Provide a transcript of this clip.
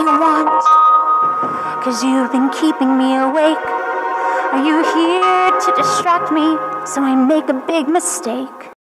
you want? 'Cause you've been keeping me awake. Are you here to distract me so I make a big mistake?